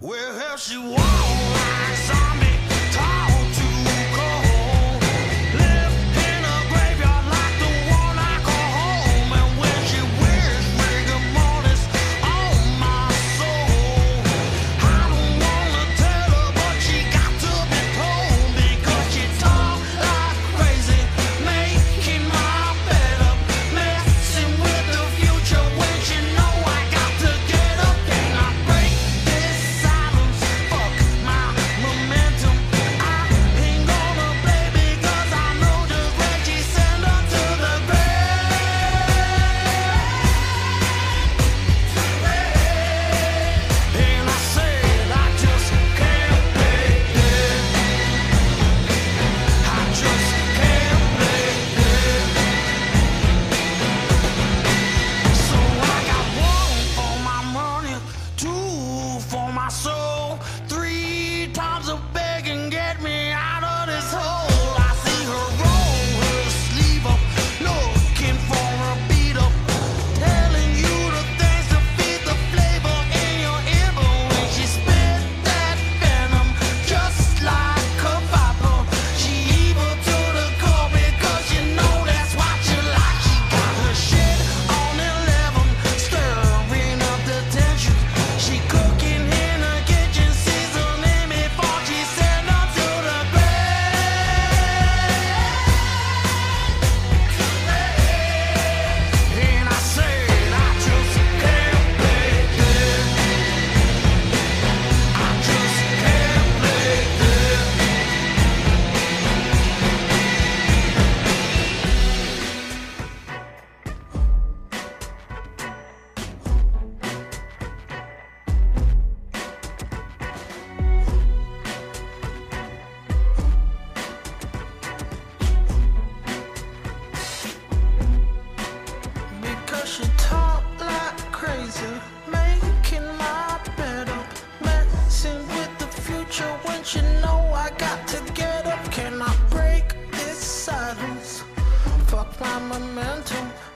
Well, she walked like zombie, tall to cold, lived in a graveyard like the one I call home. And when she wears rigor mortis on my soul, I don't wanna tell her, but she got to be told, because she talk like crazy, making my bed up, messing with the future when she know I got to get up. Can I break this silence? Fuck my momentum. I ain't gonna play because I know just when she send her to the grave. And I said I just can't play dead. I just can't play dead. So I got one for my money, two for my soul, three times a beg and get me out of this hole. I see her roll her sleeve up, looking for a beat up, telling you the things to feed the flavor in your ear. But when she spit that venom, just like a viper, she evil to the core because you know that's what you like. She got her shit on 11, stirring up the tension. She cooking in the kitchen, seasoning before she send her to the grave. And I said I just can't play dead. I just can't play dead. Because she talk like crazy, making my bed up, messing with the future when she know I got to get up. Can I break this silence? Fuck my momentum.